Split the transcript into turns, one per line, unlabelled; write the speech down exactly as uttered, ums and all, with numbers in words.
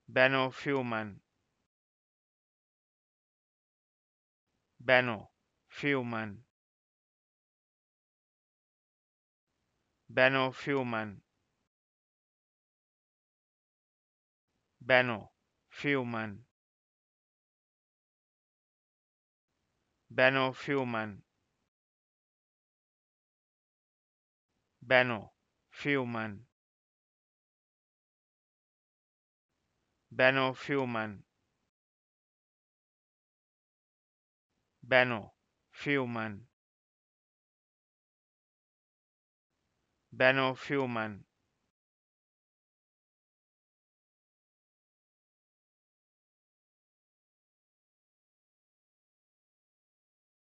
Benno Fillman, Benno Fillman, Benno Fillman, Benno Fillman, Benno Fillman, Benno Fillman, Benno Fillman, Benno Fillman, Benno Fillman,